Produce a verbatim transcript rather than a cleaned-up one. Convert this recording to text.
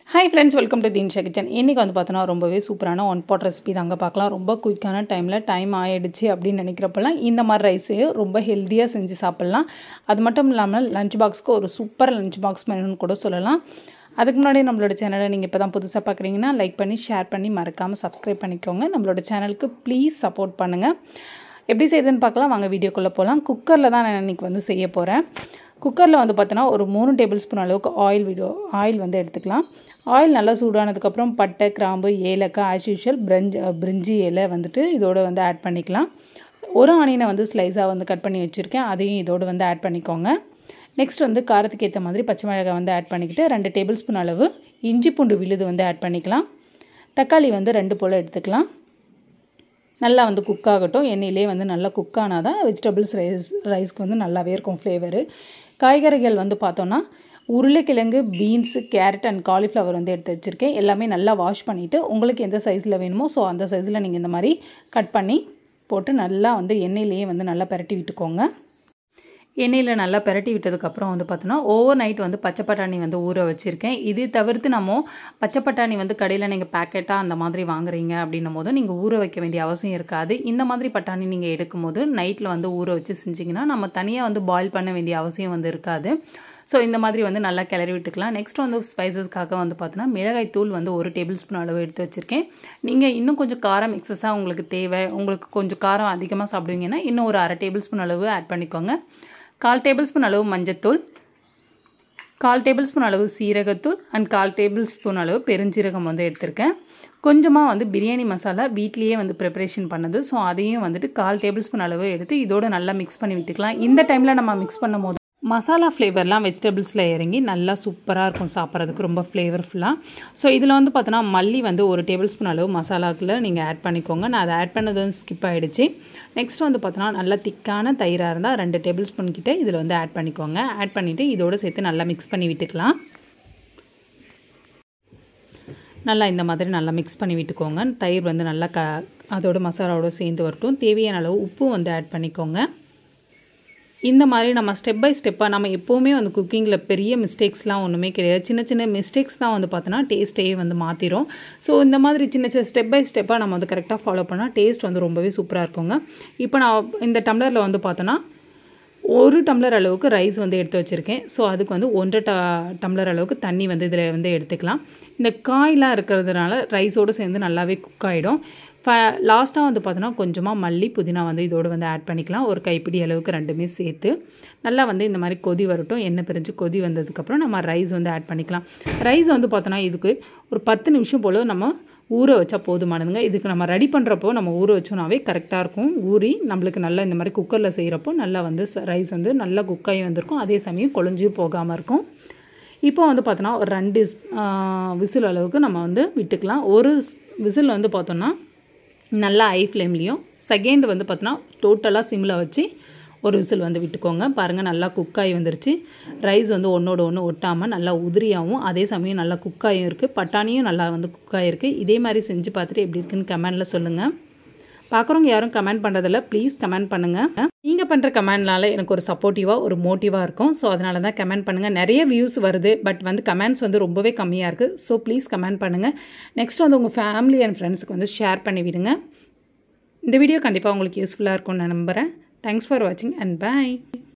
Hi friends, welcome to Dinsha Kitchen. இன்னைக்கு வந்து பார்த்தோன்னா ரொம்பவே சூப்பரான ஒன் பாட் ரெசிபி தாங்க பார்க்கலாம். ரொம்ப குயிக்கான டைமில் டைம் ஆயிடுச்சு அப்படின்னு நினைக்கிறப்பெல்லாம் இந்த மாதிரி ரைஸு ரொம்ப ஹெல்த்தியாக செஞ்சு சாப்பிட்லாம். அது மட்டும் இல்லாமல் லஞ்ச் பாக்ஸ்க்கு ஒரு சூப்பர் லஞ்ச் பாக்ஸ் மெனுன்னு கூட சொல்லலாம். அதுக்கு முன்னாடி நம்மளோட சேனலை நீங்கள் இப்போ தான் புதுசாக பார்க்குறீங்கன்னா லைக் பண்ணி ஷேர் பண்ணி மறக்காமல் சப்ஸ்கிரைப் பண்ணிக்கோங்க. நம்மளோட சேனலுக்கு ப்ளீஸ் சப்போர்ட் பண்ணுங்கள். எப்படி செய்யுதுன்னு பார்க்கலாம். வாங்க வீடியோக்குள்ளே போகலாம். குக்கரில் தான் நான் இன்றைக்கி வந்து செய்ய போகிறேன். குக்கரில் வந்து பார்த்தோன்னா ஒரு மூணு டேபிள் ஸ்பூன் அளவுக்கு ஆயில் விடோ ஆயில் வந்து எடுத்துக்கலாம். ஆயில் நல்லா சூடானதுக்கப்புறம் பட்டை, கிராம்பு, ஏலக்காய், ஆஸ் யூஷுவல் பிரிஞ்சி பிரிஞ்சி இலை வந்துட்டு இதோடு வந்து ஆட் பண்ணிக்கலாம். ஒரு ஆனியனை வந்து ஸ்லைஸாக வந்து கட் பண்ணி வச்சுருக்கேன், அதையும் இதோடு வந்து ஆட் பண்ணிக்கோங்க. நெக்ஸ்ட் வந்து காரத்துக்கு ஏற்ற மாதிரி பச்சை மிளகாய் வந்து ஆட் பண்ணிக்கிட்டு ரெண்டு டேபிள் ஸ்பூன் அளவு இஞ்சி பூண்டு விழுது வந்து ஆட் பண்ணிக்கலாம். தக்காளி வந்து ரெண்டு போல் எடுத்துக்கலாம். நல்லா வந்து குக் ஆகட்டும். எண்ணெயிலே வந்து நல்லா குக் ஆனால் தான் வெஜிடபிள்ஸ் ரைஸ் ரைஸ்க்கு வந்து நல்லாவே இருக்கும் ஃப்ளேவரு. காய்கறிகள் வந்து பார்த்தோன்னா உருளைக்கிழங்கு, பீன்ஸு, கேரட் அண்ட் காலிஃப்ளவர் வந்து எடுத்து வச்சுருக்கேன். எல்லாமே நல்லா வாஷ் பண்ணிவிட்டு உங்களுக்கு எந்த சைஸில் வேணுமோ ஸோ அந்த சைஸில் நீங்கள் இந்த மாதிரி கட் பண்ணி போட்டு நல்லா வந்து எண்ணெயிலேயே வந்து நல்லா பரட்டி விட்டுக்கோங்க. எண்ணெயில் நல்லா பரட்டி விட்டதுக்கப்புறம் வந்து பார்த்தோன்னா ஓவர் நைட் வந்து பச்சை பட்டாணி வந்து ஊற வச்சுருக்கேன். இது தவிர்த்து நம்ம பச்சை பட்டாணி வந்து கடையில் நீங்கள் பேக்கெட்டாக அந்த மாதிரி வாங்குறீங்க அப்படின்னும் போது நீங்கள் ஊற வைக்க வேண்டிய அவசியம் இருக்காது. இந்த மாதிரி பட்டாணி நீங்கள் எடுக்கும் போது நைட்டில் வந்து ஊற வச்சு செஞ்சிங்கன்னா நம்ம தனியாக வந்து பாயில் பண்ண வேண்டிய அவசியம் வந்து இருக்காது. ஸோ இந்த மாதிரி வந்து நல்லா கிளறி விட்டுக்கலாம். நெக்ஸ்ட் வந்து ஸ்பைசஸ்க்காக வந்து பார்த்தோன்னா மிளகாய் தூள் வந்து ஒரு டேபிள் ஸ்பூன் அளவு எடுத்து வச்சுருக்கேன். நீங்கள் இன்னும் கொஞ்சம் காரம் எக்ஸஸாக உங்களுக்கு தேவை, உங்களுக்கு கொஞ்சம் காரம் அதிகமாக சாப்பிடுவீங்கன்னா இன்னும் ஒரு அரை டேபிள் ஸ்பூன் அளவு ஆட் பண்ணிக்கோங்க. கால் டேபிள் ஸ்பூன் அளவு மஞ்சத்தூள், கால் டேபிள் ஸ்பூன் அளவு சீரகத்தூள் அண்ட் கால் டேபிள் ஸ்பூன் அளவு பெருஞ்சீரகம் வந்து எடுத்திருக்கேன். கொஞ்சமாக வந்து பிரியாணி மசாலா வீட்லேயே வந்து ப்ரிப்பரேஷன் பண்ணது, ஸோ அதையும் வந்துட்டு கால் டேபிள் ஸ்பூன் அளவு எடுத்து இதோடு நல்லா மிக்ஸ் பண்ணி விட்டுக்கலாம். இந்த டைமில் நம்ம மிக்ஸ் பண்ணும் போது மசாலா ஃப்ளேவர்லாம் வெஜிடபிள்ஸில் இறங்கி நல்லா சூப்பராக இருக்கும் சாப்பிட்றதுக்கு, ரொம்ப ஃப்ளேவர்ஃபுல்லாக. ஸோ இதில் வந்து பார்த்தோன்னா மல்லி வந்து ஒரு டேபிள் ஸ்பூன் அளவு மசாலாக்குள்ளே நீங்கள் ஆட் பண்ணிக்கோங்க. நான் அதை ஆட் பண்ணது வந்து ஸ்கிப் ஆகிடுச்சு. நெக்ஸ்ட் வந்து பார்த்தோன்னா நல்லா திக்கான தயிராக இருந்தால் ரெண்டு டேபிள் ஸ்பூன் கிட்டே இதில் வந்து ஆட் பண்ணிக்கோங்க. ஆட் பண்ணிவிட்டு இதோடு சேர்த்து நல்லா மிக்ஸ் பண்ணி விட்டுக்கலாம். நல்லா இந்த மாதிரி நல்லா மிக்ஸ் பண்ணி விட்டுக்கோங்க. தயிர் வந்து நல்லா க அதோட மசாலாவோடு சேர்ந்து வரட்டும். தேவையான அளவு உப்பு வந்து ஆட் பண்ணிக்கோங்க. இந்த மாதிரி நம்ம ஸ்டெப் பை ஸ்டெப்பாக நம்ம எப்போவுமே வந்து குக்கிங்கில் பெரிய மிஸ்டேக்ஸ்லாம் ஒன்றுமே கிடையாது. சின்ன சின்ன மிஸ்டேக்ஸ் தான் வந்து பார்த்தோன்னா டேஸ்ட்டையே வந்து மாற்றிடும். ஸோ இந்த மாதிரி சின்ன சின்ன ஸ்டெப் பை ஸ்டெப்பாக நம்ம வந்து கரெக்டாக ஃபாலோ பண்ணால் டேஸ்ட் வந்து ரொம்பவே சூப்பராக இருக்குங்க. இப்போ நான் இந்த டம்ளரில் வந்து பார்த்தோன்னா ஒரு டம்ளர் அளவுக்கு ரைஸ் வந்து எடுத்து வச்சுருக்கேன். ஸோ அதுக்கு வந்து ஒன்றரை ட டம்ளர் அளவுக்கு தண்ணி வந்து இதில் வந்து எடுத்துக்கலாம். இந்த காயெலாம் இருக்கிறதுனால ரைஸோடு சேர்ந்து நல்லாவே குக் ஆகிடும். ஃப லாஸ்ட்டாக வந்து பார்த்தோன்னா கொஞ்சமாக மல்லி, புதினா வந்து இதோடு வந்து ஆட் பண்ணிக்கலாம். ஒரு கைப்பிடி அளவுக்கு ரெண்டுமே சேர்த்து நல்லா வந்து இந்த மாதிரி கொதி வரட்டும். எண்ணெய் பிரிஞ்சு கொதி வந்ததுக்கப்புறம் நம்ம ரைஸ் வந்து ஆட் பண்ணிக்கலாம். ரைஸ் வந்து பார்த்தோன்னா இதுக்கு ஒரு பத்து நிமிஷம் போல் நம்ம ஊற வச்சா போதுமானதுங்க. இதுக்கு நம்ம ரெடி பண்ணுறப்போ நம்ம ஊற வச்சோன்னாவே கரெக்டாக இருக்கும். ஊறி நம்மளுக்கு நல்லா இந்த மாதிரி குக்கரில் செய்கிறப்போ நல்லா வந்து ரைஸ் வந்து நல்லா குக்காகி வந்திருக்கும். அதே சமயம் குழஞ்சியும் போகாமல் இருக்கும். இப்போ வந்து பார்த்தோன்னா ஒரு ரெண்டு விசில் அளவுக்கு நம்ம வந்து விட்டுக்கலாம். ஒரு விசில் வந்து பார்த்தோன்னா நல்லா ஹை ஃப்ளேம்லேயும், செகண்ட் வந்து பார்த்தோன்னா டோட்டலாக சிம்மில் வச்சு ஒரு விசில் வந்து விட்டுக்கோங்க. பாருங்கள் நல்லா குக்காகி வந்துருச்சு. ரைஸ் வந்து ஒன்றோட ஒன்று ஒட்டாமல் நல்லா உதிரியாகவும் அதே சமயம் நல்லா குக்காயும் இருக்குது. பட்டாணியும் நல்லா வந்து குக்காயிருக்கு. இதே மாதிரி செஞ்சு பார்த்துட்டு எப்படி இருக்குன்னு கமெண்டில் சொல்லுங்கள். பார்க்குறவங்க யாரும் கமெண்ட் பண்ணுறதில்ல, ப்ளீஸ் கமெண்ட் பண்ணுங்கள். நீங்கள் பண்ணுற கமெண்ட்னால எனக்கு ஒரு சப்போர்ட்டிவாக ஒரு மோட்டிவாக இருக்கும். ஸோ அதனால தான் கமெண்ட் பண்ணுங்கள். நிறைய வியூஸ் வருது, பட் வந்து கமெண்ட்ஸ் வந்து ரொம்பவே கம்மியாக இருக்குது. ஸோ ப்ளீஸ் கமெண்ட் பண்ணுங்கள். நெக்ஸ்ட் வந்து உங்கள் ஃபேமிலி அண்ட் ஃப்ரெண்ட்ஸுக்கு வந்து ஷேர் பண்ணி விடுங்க. இந்த வீடியோ கண்டிப்பாக உங்களுக்கு யூஸ்ஃபுல்லாக இருக்கும்னு நான் நம்புகிறேன். தேங்க்ஸ் ஃபார் வாட்சிங் அண்ட் பை.